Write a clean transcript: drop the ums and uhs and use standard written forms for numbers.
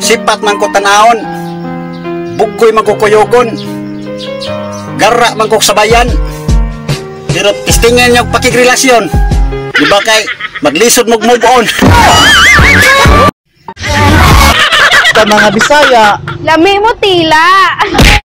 sipat man ko tanahon, bugoy man ko kuyogon, gara man ko sabayan. Pero tistingan yung pakigrelasyon, di ba kay maglisod mo move on. Sa mga Bisaya, Lami mo tila.